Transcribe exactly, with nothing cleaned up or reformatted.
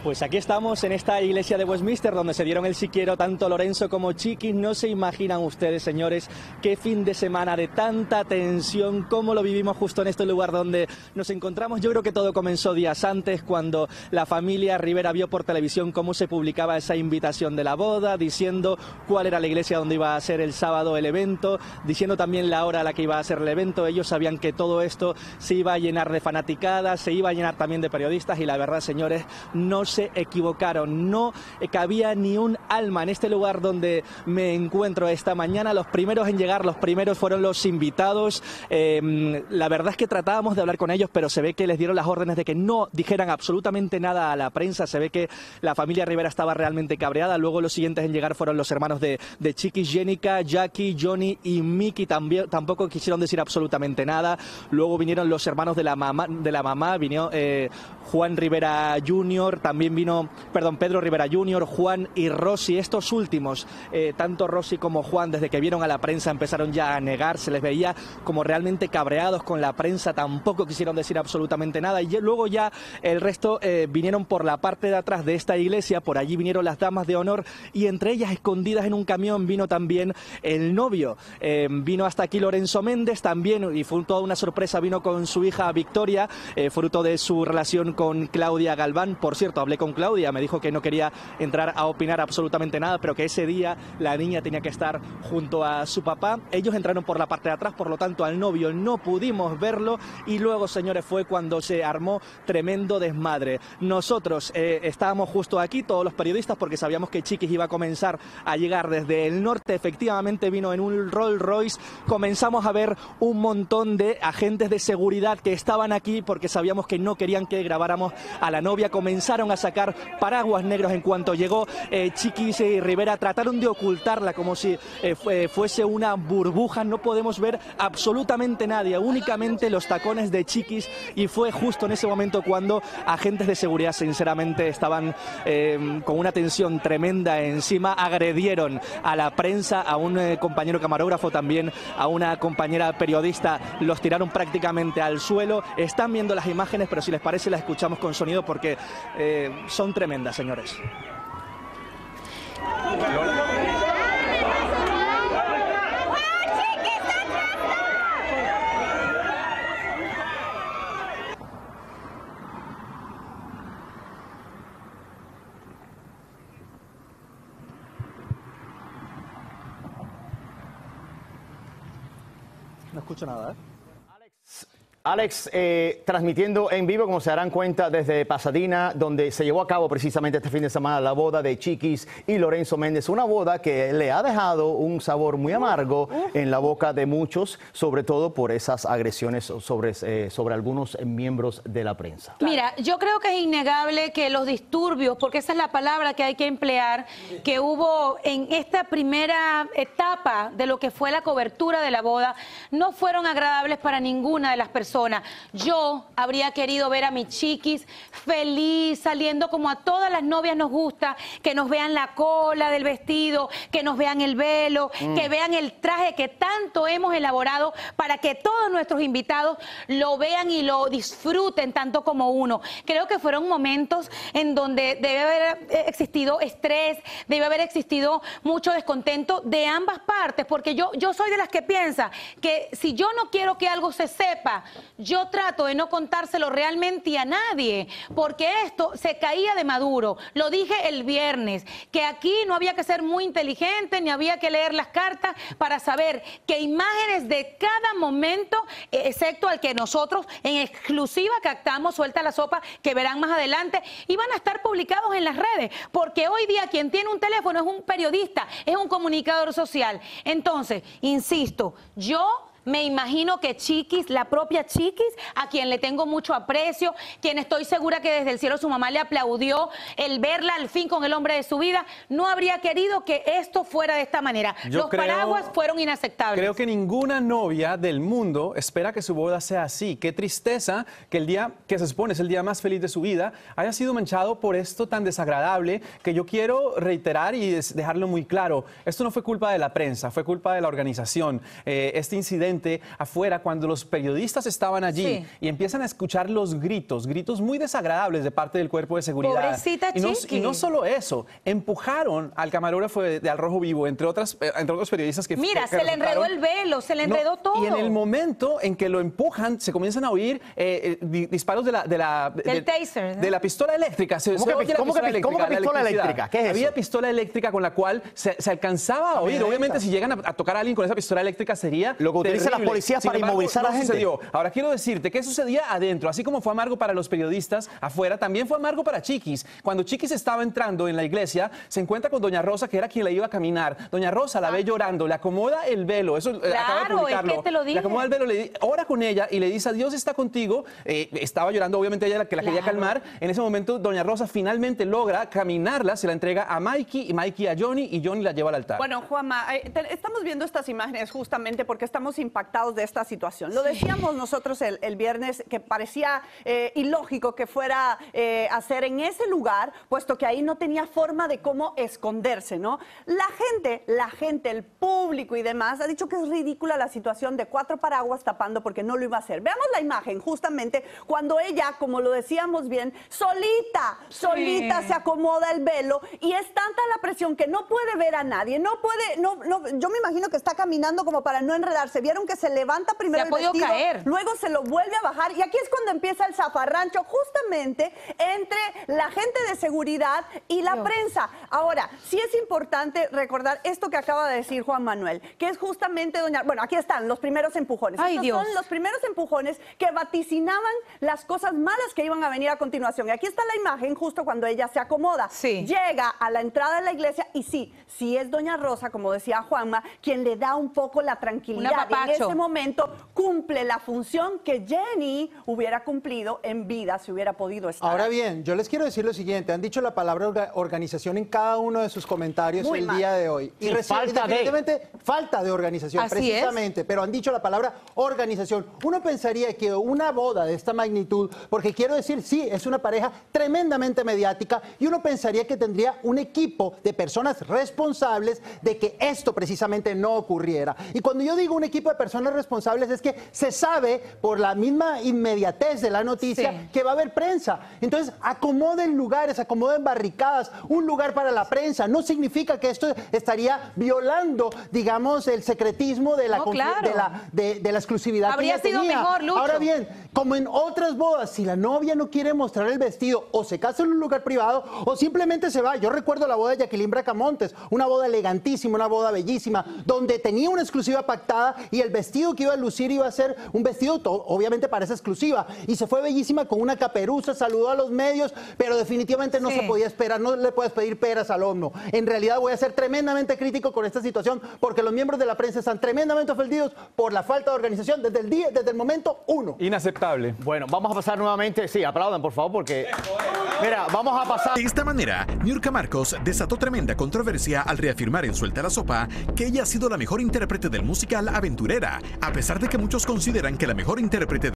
Pues aquí estamos en esta iglesia de Westminster donde se dieron el sí quiero tanto Lorenzo como Chiquis. No se imaginan ustedes, señores, qué fin de semana de tanta tensión, cómo lo vivimos justo en este lugar donde nos encontramos. Yo creo que todo comenzó días antes, cuando la familia Rivera vio por televisión cómo se publicaba esa invitación de la boda, diciendo cuál era la iglesia donde iba a ser el sábado el evento, diciendo también la hora a la que iba a ser el evento. Ellos sabían que todo esto se iba a llenar de fanaticadas, se iba a llenar también de periodistas, y la verdad, señores, no se equivocaron. No cabía ni un alma en este lugar donde me encuentro esta mañana. Los primeros en llegar, los primeros fueron los invitados. Eh, la verdad es que tratábamos de hablar con ellos, pero se ve que les dieron las órdenes de que no dijeran absolutamente nada a la prensa. Se ve que la familia Rivera estaba realmente cabreada. Luego los siguientes en llegar fueron los hermanos de, de Chiquis, Jenica, Jackie, Johnny y Mickey. También, tampoco quisieron decir absolutamente nada. Luego vinieron los hermanos de la mamá, de la mamá vino eh, Juan Rivera junior, también vino, perdón, Pedro Rivera junior, Juan y Rosy. Estos últimos, eh, tanto Rosy como Juan, desde que vieron a la prensa empezaron ya a negar, se les veía como realmente cabreados con la prensa, tampoco quisieron decir absolutamente nada. Y luego ya el resto eh, vinieron por la parte de atrás de esta iglesia, por allí vinieron las damas de honor, y entre ellas, escondidas en un camión, vino también el novio. Eh, vino hasta aquí Lorenzo Méndez también, y fue toda una sorpresa, vino con su hija Victoria, eh, fruto de su relación con Claudia Galván. Por cierto, hablé con Claudia, me dijo que no quería entrar a opinar absolutamente nada, pero que ese día la niña tenía que estar junto a su papá. Ellos entraron por la parte de atrás, por lo tanto al novio no pudimos verlo, y luego, señores, fue cuando se armó tremendo desmadre. Nosotros eh, estábamos justo aquí, todos los periodistas, porque sabíamos que Chiquis iba a comenzar a llegar desde el norte. Efectivamente vino en un Rolls Royce. Comenzamos a ver un montón de agentes de seguridad que estaban aquí porque sabíamos que no querían que grabáramos a la novia. Comenzaron a sacar paraguas negros en cuanto llegó eh, Chiquis y Rivera. Trataron de ocultarla como si eh, fue, fuese una burbuja. No podemos ver absolutamente nadie, únicamente los tacones de Chiquis, y fue justo en ese momento cuando agentes de seguridad, sinceramente, estaban eh, con una tensión tremenda encima. Agredieron a la prensa, a un eh, compañero camarógrafo, también a una compañera periodista. Los tiraron prácticamente al suelo. Están viendo las imágenes, pero si les parece las escuchamos con sonido porque eh, son tremendas, señores. No escucho nada, ¿eh? Alex, eh, transmitiendo en vivo, como se darán cuenta, desde Pasadena, donde se llevó a cabo precisamente este fin de semana la boda de Chiquis y Lorenzo Méndez. Una boda que le ha dejado un sabor muy amargo en la boca de muchos, sobre todo por esas agresiones sobre, eh, sobre algunos miembros de la prensa. Mira, yo creo que es innegable que los disturbios, porque esa es la palabra que hay que emplear, que hubo en esta primera etapa de lo que fue la cobertura de la boda, no fueron agradables para ninguna de las personas. Yo habría querido ver a mi Chiquis feliz, saliendo como a todas las novias nos gusta, que nos vean la cola del vestido, que nos vean el velo, mm. que vean el traje que tanto hemos elaborado para que todos nuestros invitados lo vean y lo disfruten tanto como uno. Creo que fueron momentos en donde debe haber existido estrés, debe haber existido mucho descontento de ambas partes, porque yo, yo soy de las que piensa que si yo no quiero que algo se sepa, yo trato de no contárselo realmente a nadie, porque esto se caía de maduro. Lo dije el viernes, que aquí no había que ser muy inteligente, ni había que leer las cartas para saber que imágenes de cada momento, excepto al que nosotros en exclusiva captamos, Suelta la Sopa, que verán más adelante, iban a estar publicados en las redes, porque hoy día quien tiene un teléfono es un periodista, es un comunicador social. Entonces, insisto, yo me imagino que Chiquis, la propia Chiquis, a quien le tengo mucho aprecio, quien estoy segura que desde el cielo su mamá le aplaudió el verla al fin con el hombre de su vida, no habría querido que esto fuera de esta manera. Yo Los creo, paraguas fueron inaceptables. Creo que ninguna novia del mundo espera que su boda sea así. Qué tristeza que el día que se supone es el día más feliz de su vida haya sido manchado por esto tan desagradable, que yo quiero reiterar y dejarlo muy claro. Esto no fue culpa de la prensa, fue culpa de la organización. Eh, este incidente inocente afuera cuando los periodistas estaban allí Sí. y empiezan a escuchar los gritos, gritos muy desagradables de parte del cuerpo de seguridad. Pobrecita y no, Chiqui. y no solo eso, empujaron al camarógrafo de, de Al Rojo Vivo, entre, otras, eh, entre otros periodistas que Mira, que se le enredó resultaron. el velo, se le No, enredó todo. Y en el momento en que lo empujan, se comienzan a oír eh, eh, di- disparos de la, de la, Del de, taser, ¿no? de la pistola eléctrica. Se, ¿Cómo se que oye pi- la cómo que pistola pi- cómo que eléctrica, la pistola electricidad. eléctrica? ¿Qué es eso? Había pistola eléctrica con la cual se, se alcanzaba a oír. Camioneta. Obviamente, si llegan a, a tocar a alguien con esa pistola eléctrica sería Lo que utilizan las terrible. policías Sin para embargo, inmovilizar a no la gente. sucedió. Ahora quiero decirte qué sucedía adentro. Así como fue amargo para los periodistas afuera, también fue amargo para Chiquis. Cuando Chiquis estaba entrando en la iglesia, se encuentra con Doña Rosa, que era quien la iba a caminar. Doña Rosa la ve llorando, le acomoda el velo. Eso eh, acaba de Claro, publicarlo. es que te lo dije. Le acomoda el velo, le di- ora con ella y le dice, Dios está contigo. Eh, estaba llorando, obviamente ella la que la quería Claro. calmar. En ese momento, Doña Rosa finalmente logra caminarla, se la entrega a Mikey y Mikey a Johnny y Johnny la lleva al altar. Bueno, Juanma, eh, te- estamos viendo estas imágenes justamente porque estamos impactados de esta situación. Lo decíamos nosotros el, el viernes que parecía eh, ilógico que fuera eh, a hacer en ese lugar, puesto que ahí no tenía forma de cómo esconderse, ¿no? La gente, la gente, el público y demás ha dicho que es ridícula la situación de cuatro paraguas tapando porque no lo iba a hacer. Veamos la imagen justamente cuando ella, como lo decíamos bien, solita, solita se acomoda el velo y es tanta la presión que no puede ver a nadie, no puede, no, no, yo me imagino que está caminando como para no enredarse. Vieron que se levanta primero Se ha el podido vestido, caer. luego se lo vuelve a bajar y aquí es cuando empieza el zafarrancho justamente entre la gente de seguridad y la Dios. prensa. Ahora, sí es importante recordar esto que acaba de decir Juan Manuel, que es justamente doña, bueno, aquí están los primeros empujones. Ay, Estos Dios. son los primeros empujones que vaticinaban las cosas malas que iban a venir a continuación. Y aquí está la imagen justo cuando ella se acomoda. Sí. Llega a la entrada de la iglesia y sí, sí es doña Rosa, como decía Juanma, quien le da un poco la tranquilidad. Un apapacho. En ese momento cumple la función que Jenny hubiera cumplido en vida si hubiera podido estar. Ahora ahí. bien, yo les quiero decir lo siguiente, han dicho la palabra orga- organización en cada uno de sus comentarios Muy el mal. día de hoy. Sí, reci- falta de. definitivamente falta de organización, Así precisamente, pero han dicho la palabra organización. Uno pensaría que una boda de esta magnitud, porque quiero decir, sí, es una pareja tremendamente mediática y uno pensaría que tendría un equipo de personas responsables de que esto precisamente no ocurriera. Y cuando yo digo un equipo de personas responsables es que se sabe por la misma inmediatez de la noticia Sí. que va a haber prensa. Entonces, acomoden lugares, acomoden barricadas, un lugar para la prensa. No significa que esto estaría violando, digamos, el secretismo de la, No, confi- claro. de la, de, de la exclusividad Habría que ella sido tenía. mejor, Lucho. Ahora bien, como en otras bodas, si la novia no quiere mostrar el vestido o se casa en un lugar privado o simplemente se va. Yo recuerdo la boda de Jacqueline Bracamontes, una boda elegantísima, una boda bellísima, donde tenía una exclusiva pactada y el vestido que iba a lucir iba a ser un vestido, to- obviamente para esa exclusiva. Y se fue bellísima con una caperuza, saludó a los medios, pero definitivamente no Sí. se podía esperar, no le puedes pedir peras al horno. En realidad voy a ser tremendamente crítico con esta situación porque los miembros de la prensa están tremendamente ofendidos por la falta de organización desde el día, desde el momento uno. Inaceptable. Bueno, vamos a pasar nuevamente. Sí, aplaudan, por favor, porque. Mira, vamos a pasar. De esta manera, Niurka Marcos desató tremenda controversia al reafirmar en Suelta la Sopa que ella ha sido la mejor intérprete del musical Aventurera, a pesar de que muchos consideran que la mejor intérprete